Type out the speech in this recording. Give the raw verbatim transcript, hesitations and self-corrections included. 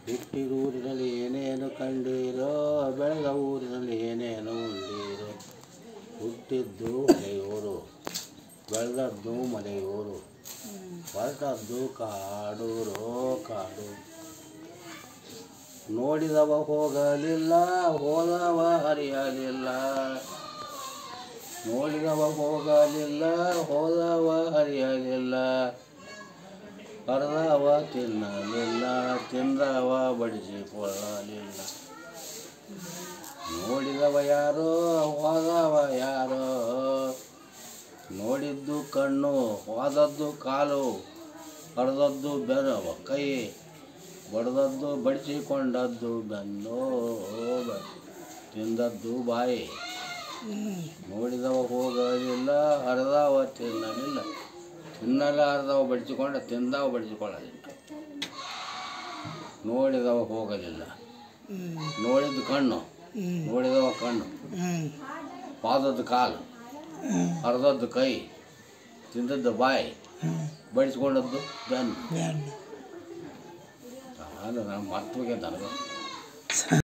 ಹುಟ್ಟಿದ ಊರಿನಲ್ಲಿ ಏನೇನು ಕಂಡೀರೋ, ಬೆಳೆದ ಊರಿನಲ್ಲಿ ಏನೇನು ಉಂಡೀರೋ. ಹುಟ್ಟಿದ್ದು ಮಲೆಯೂರು, ಬೆಳೆದದ್ದು ಮಲೆಯೂರು, ಹೊರಟದ್ದು ಕಾಡೂರೋ ಕಾಡು. ನೋಡಿದವ ಹೋಗಲಿಲ್ಲ, ಹೋದವ ಹರಿಯಲಿಲ್ಲ. ನೋಡಿದವ ಹೋಗಲಿಲ್ಲ, ಹೋದವ ಹರಿಯಲಿಲ್ಲ. ಹರಿದವ ತಿನ್ನಲಿಲ್ಲ, ತಿಂದವ ಬಡಿಸಿಕೊಳ್ಳಲಿಲ್ಲ. ನೋಡಿದವ ಯಾರೋ, ಹೋದವ ಯಾರೋ. ನೋಡಿದ್ದು ಕಣ್ಣು, ಹೋದದ್ದು ಕಾಲು, ಹರಿದದ್ದು ಬೆರವ ಕೈ, ಬಡ್ದದ್ದು ಬಡಿಸಿಕೊಂಡದ್ದು ಬೆನ್ನು, ತಿಂದದ್ದು ಬಾಯಿ. ನೋಡಿದವ ಹೋಗಲಿಲ್ಲ, ಹರಿದವ ತಿನ್ನಲಿಲ್ಲ. ತಿನ್ನಲಾರದವ ಬಡಿಸಿಕೊಂಡ, ತಿಂದವ ಬಡಿಸಿಕೊಳ್ಳಲಿಲ್ಲ. ನೋಡಿದವ ಹೋಗಲಿಲ್ಲ, ನೋಡಿದ್ದು ಕಣ್ಣು, ನೋಡಿದವ ಕಣ್ಣು, ಪಾದದ್ದು ಕಾಲು, ಹರಿದದ್ದು ಕೈ, ತಿಂದದ್ದು ಬಾಯಿ, ಬಡಿಸ್ಕೊಂಡದ್ದು ಬೆನ್ನು. ನಾನು ನಾನು ಮರ್ತೋಗ್ಯ ನನಗೆ.